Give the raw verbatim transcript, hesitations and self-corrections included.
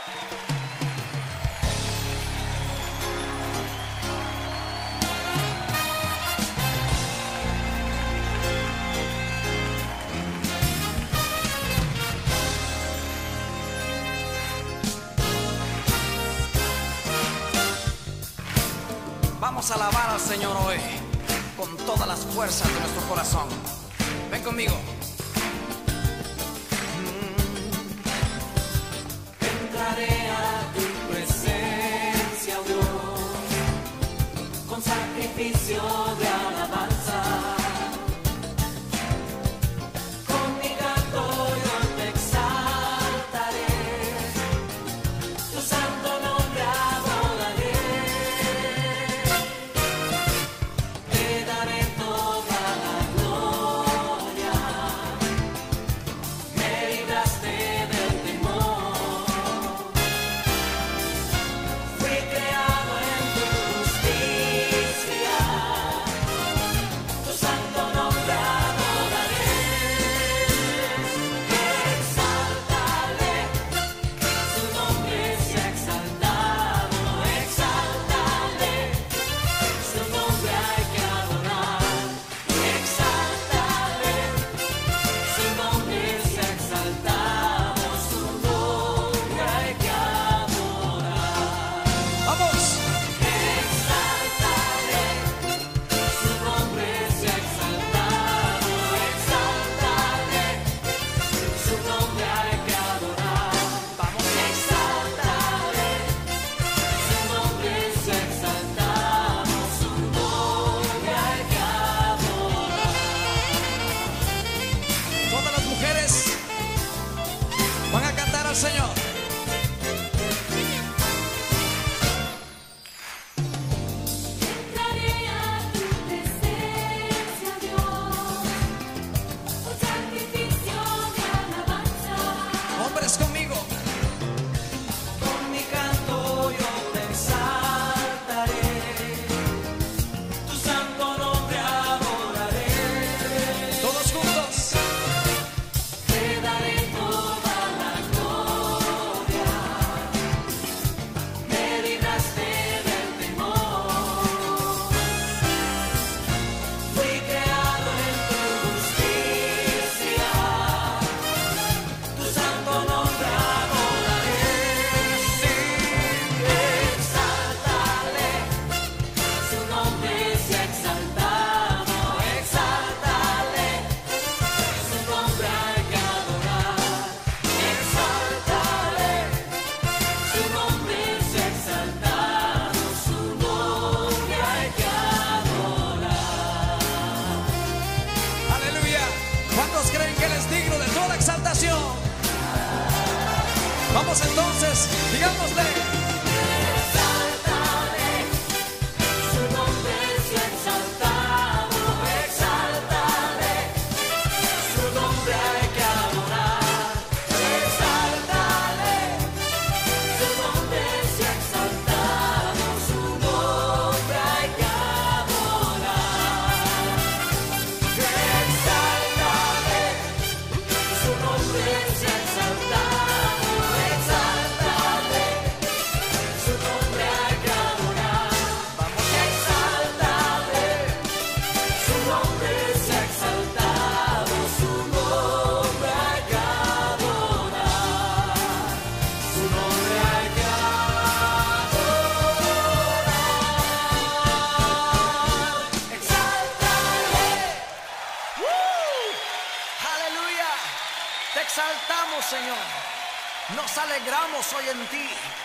Vamos a alabar al Señor hoy con todas las fuerzas de nuestro corazón. Ven conmigo. Entraré a tu presencia, oh Dios, con sacrificio de alabanza. Con mi canto yo te exaltaré, tu santo nombre adoraré. Te daré toda la gloria, me libraste del temor. Fui creado en tu justicia, tu santo nombre adoraré. Exáltale, su nombre sea exaltado. Exáltale, su nombre hay que adorar. Exáltale, su nombre sea exaltado. Su nombre hay que adorar. ¡Vamos! Exáltale, su nombre sea exaltado. Exáltale, su nombre hay que adorar. Vamos, exáltale, su nombre sea exaltado. Su nombre hay que adorar. Todas las mujeres van a cantar al Señor. Entraré a tu presencia, Dios, con sacrificio de alabanza. Hombres conmigo. Con mi canto yo te exaltaré, tu santo nombre adoraré. Todos juntos. Te daré toda la gloria, me libraste del temor. Fui creado en tu justicia, tu santo nombre adoraré. Exáltale, su nombre sea exaltado. Exáltale, su nombre hay que adorar. Exáltale, su nombre sea exaltado. Su nombre hay que adorar. Aleluya. ¿Cuántos creen que Él es digno de toda exaltación? Vamos entonces, digámosle. Exáltale, su nombre sea exaltado. Exáltale, su nombre hay que adorar. Exáltale, su nombre sea exaltado. Su nombre hay que adorar. Exáltale, su nombre sea exaltado. Exáltale, su nombre hay que adorar. Vamos, exáltale, su nombre sea exaltado. Su nombre hay que adorar. Su nombre hay que adorar. Exáltale. Aleluya. Te exaltamos, Señor. Nos alegramos hoy en ti.